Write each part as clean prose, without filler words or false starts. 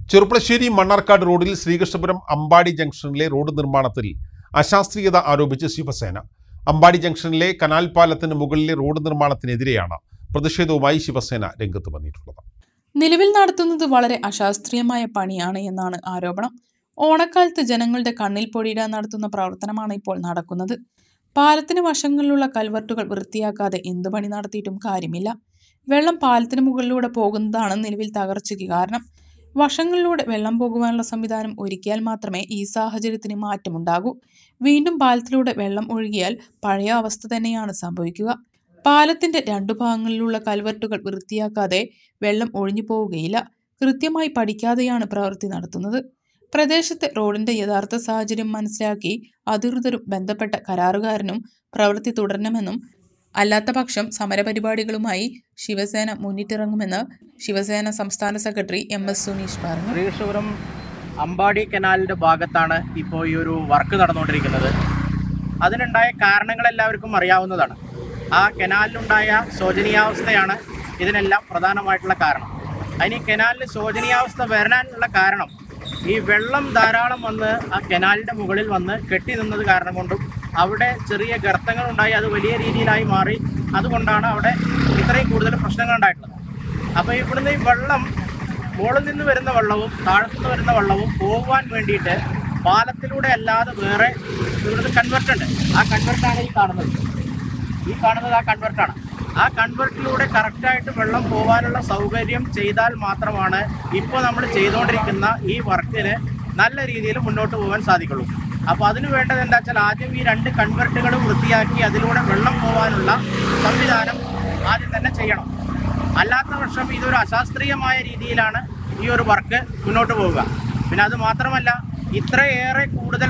ചെറുപ്പളശ്ശേരി മണ്ണാർക്കാട് റോഡിൽ ശ്രീകൃഷ്ണപുരം അമ്പാടി ജംഗ്ഷനിലെ റോഡ് നിർമ്മാണത്തിൽ അശാസ്ത്രീയത ആരോപിച്ച് ശിവസേന. അമ്പാടി ജംഗ്ഷനിലെ കനാൽ പാലത്തിന് മുകളിലെ റോഡ് നിർമ്മാണത്തിനെതിരെയാണ് പ്രതിഷേധവുമായി ശിവസേന രംഗത്ത് വന്നിട്ടുള്ളത്. നിലവിൽ നടത്തുന്നത് വളരെ അശാസ്ത്രീയമായ പണിയാണ് എന്നാണ് ആരോപണം. ഓണക്കാലത്ത് ജനങ്ങളുടെ കണ്ണിൽ പൊടിയിടാൻ നടത്തുന്ന പ്രവർത്തനമാണ് ഇപ്പോൾ നടക്കുന്നത്. പാലത്തിന് വശങ്ങളിലുള്ള കൽവർട്ടുകൾ വൃത്തിയാക്കാതെ എന്തു പണി നടത്തിയിട്ടും കാര്യമില്ല. വെള്ളം പാലത്തിന് മുകളിലൂടെ പോകുന്നതാണ് നിലവിൽ തകർച്ചയ്ക്ക് കാരണം. വശങ്ങളിലൂടെ വെള്ളം പോകുവാനുള്ള സംവിധാനം ഒരുക്കിയാൽ മാത്രമേ ഈ സാഹചര്യത്തിന് മാറ്റമുണ്ടാകൂ. വീണ്ടും പാലത്തിലൂടെ വെള്ളം ഒഴുകിയാൽ പഴയ അവസ്ഥ തന്നെയാണ് സംഭവിക്കുക. പാലത്തിന്റെ രണ്ടു ഭാഗങ്ങളിലുള്ള കൽവർട്ടുകൾ വൃത്തിയാക്കാതെ വെള്ളം ഒഴിഞ്ഞു പോവുകയില്ല. കൃത്യമായി പഠിക്കാതെയാണ് പ്രവൃത്തി നടത്തുന്നത്. പ്രദേശത്തെ റോഡിന്റെ യഥാർത്ഥ സാഹചര്യം മനസ്സിലാക്കി അധികൃതരും ബന്ധപ്പെട്ട കരാറുകാരനും പ്രവൃത്തി തുടരണമെന്നും അല്ലാത്ത പക്ഷം സമരപരിപാടികളുമായി ശിവസേന മുന്നിട്ടിറങ്ങുമെന്ന് ശിവസേന സംസ്ഥാന സെക്രട്ടറി MS സുനീഷ് പറഞ്ഞു. ശ്രീകൃഷ്ണപുരം അമ്പാടി കനാലിൻ്റെ ഭാഗത്താണ് ഇപ്പോൾ ഈ ഒരു വർക്ക് നടന്നുകൊണ്ടിരിക്കുന്നത്. അതിനുണ്ടായ കാരണങ്ങൾ എല്ലാവർക്കും അറിയാവുന്നതാണ്. ആ കനാലിലുണ്ടായ ശോചനീയാവസ്ഥയാണ് ഇതിനെല്ലാം പ്രധാനമായിട്ടുള്ള കാരണം. അതിന് കനാലിൽ ശോചനീയാവസ്ഥ വരാനുള്ള കാരണം ഈ വെള്ളം ധാരാളം വന്ന് ആ കനാലിൻ്റെ മുകളിൽ വന്ന് കെട്ടി നിന്നത് കാരണം കൊണ്ടും അവിടെ ചെറിയ ഗർത്തങ്ങളുണ്ടായി അത് വലിയ രീതിയിലായി മാറി. അതുകൊണ്ടാണ് അവിടെ ഇത്രയും കൂടുതൽ പ്രശ്നങ്ങൾ ഉണ്ടായിട്ടുള്ളത്. അപ്പോൾ ഇവിടുന്ന് ഈ വെള്ളം മുകളിൽ നിന്ന് വരുന്ന വെള്ളവും താഴത്തുനിന്ന് വരുന്ന വെള്ളവും പോകുവാൻ വേണ്ടിയിട്ട് പാലത്തിലൂടെ അല്ലാതെ വേറെ ഇവിടുന്ന് കൺവെർട്ടുണ്ട്. ആ കൺവെർട്ടാണ് ഈ കാണുന്നത് ആ കൺവെർട്ടാണ്. ആ കൺവെർട്ടിലൂടെ കറക്റ്റായിട്ട് വെള്ളം പോകാനുള്ള സൗകര്യം ചെയ്താൽ മാത്രമാണ് ഇപ്പോൾ നമ്മൾ ചെയ്തുകൊണ്ടിരിക്കുന്ന ഈ വർക്കിന് നല്ല രീതിയിൽ മുന്നോട്ട് പോകാൻ സാധിക്കുള്ളൂ. അപ്പോൾ അതിന് വേണ്ടത് എന്താ വെച്ചാൽ ആദ്യം ഈ രണ്ട് കൺവെർട്ടുകളും വൃത്തിയാക്കി അതിലൂടെ വെള്ളം പോകാനുള്ള സംവിധാനം ആദ്യം തന്നെ ചെയ്യണം. അല്ലാത്ത പക്ഷം ഇതൊരു അശാസ്ത്രീയമായ രീതിയിലാണ് ഈ ഒരു വർക്ക് മുന്നോട്ട് പോവുക. പിന്നെ അത് മാത്രമല്ല ഇത്രയേറെ കൂടുതൽ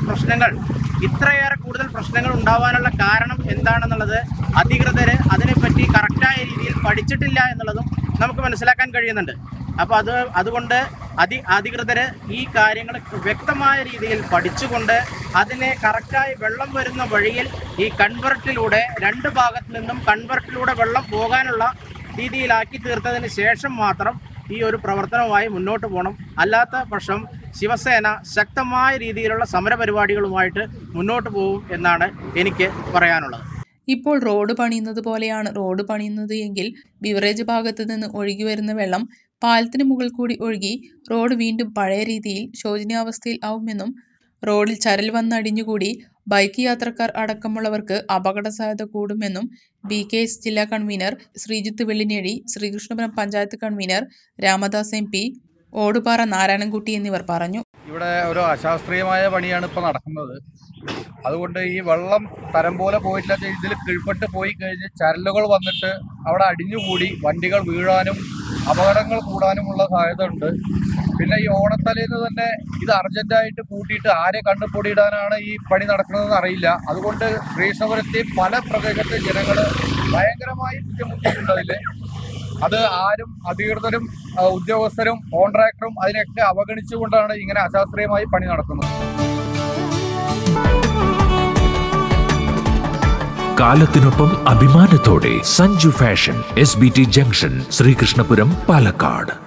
പ്രശ്നങ്ങൾ ഉണ്ടാവാനുള്ള കാരണം എന്താണെന്നുള്ളത് അധികൃതർ അതിനെപ്പറ്റി കറക്റ്റായ രീതിയിൽ പഠിച്ചിട്ടില്ല എന്നുള്ളതും നമുക്ക് മനസ്സിലാക്കാൻ കഴിയുന്നുണ്ട്. അപ്പോൾ അതുകൊണ്ട് അധികൃതർ ഈ കാര്യങ്ങൾ വ്യക്തമായ രീതിയിൽ പഠിച്ചുകൊണ്ട് അതിനെ കറക്റ്റായി വെള്ളം വരുന്ന വഴിയിൽ ഈ കൺവെർട്ടിലൂടെ രണ്ട് ഭാഗത്തു നിന്നും കൺവെർട്ടിലൂടെ വെള്ളം പോകാനുള്ള രീതിയിലാക്കി തീർത്തതിന് ശേഷം മാത്രം ഈ ഒരു പ്രവർത്തനവുമായി മുന്നോട്ട് പോകണം. അല്ലാത്ത പക്ഷം ശിവസേന ശക്തമായ രീതിയിലുള്ള സമരപരിപാടികളുമായിട്ട് മുന്നോട്ട് പോകും എന്നാണ് എനിക്ക് പറയാനുള്ളത്. ഇപ്പോൾ റോഡ് പണിയുന്നത് പോലെയാണ് റോഡ് പണിയുന്നത് എങ്കിൽ ബിവറേജ് ഭാഗത്ത് നിന്ന് ഒഴുകി വരുന്ന വെള്ളം പാലത്തിന് മുകളിൽ കൂടി ഒഴുകി റോഡ് വീണ്ടും പഴയ രീതിയിൽ ശോചനീയാവസ്ഥയിൽ ആവുമെന്നും റോഡിൽ ചരൽ വന്നടിഞ്ഞുകൂടി ബൈക്ക് യാത്രക്കാർ അടക്കമുള്ളവർക്ക് അപകട സാധ്യത കൂടുമെന്നും BKS ജില്ലാ convener Sreejith Vellinezhi, Sreekrishnapuram panchayat convener Ramadas MP, Odupara Narayanankutty എന്നിവർ പറഞ്ഞു. ഇവിടെ ഒരു അശാസ്ത്രീയമായ പണിയാണ് ഇപ്പോൾ നടക്കുന്നത്. അതുകൊണ്ട് ഈ വെള്ളം തരം പോലെ പോയിട്ടില്ല. ഇതിൽ കീഴ്പ്പെട്ട് പോയി കഴിഞ്ഞ് ചരലുകൾ വന്നിട്ട് അവിടെ അടിഞ്ഞുകൂടി വണ്ടികൾ വീഴാനും അപകടങ്ങൾ കൂടാനുമുള്ള സാധ്യത ഉണ്ട്. പിന്നെ ഈ ഓണത്തലേന്ന് തന്നെ ഇത് അർജന്റായിട്ട് കൂട്ടിയിട്ട് ആരെ കണ്ടുപൊടിയിടാനാണ് ഈ പണി നടക്കുന്നതെന്ന് അറിയില്ല. അതുകൊണ്ട് ശ്രീകൃഷ്ണപുരത്തെ പല പ്രദേശത്തെ ജനങ്ങൾ ഭയങ്കരമായി ബുദ്ധിമുട്ടിയിട്ടുണ്ട്. അത് ആരും അധികൃതരും ഉദ്യോഗസ്ഥരും കോൺട്രാക്ടറും അതിനെയൊക്കെ അവഗണിച്ചുകൊണ്ടാണ് ഇങ്ങനെ അശാസ്ത്രീയമായി പണി നടക്കുന്നത്. കാലത്തിനൊപ്പം അഭിമാനത്തോടെ Sanju fashion SBT junction, Sreekrishnapuram, Palakkad.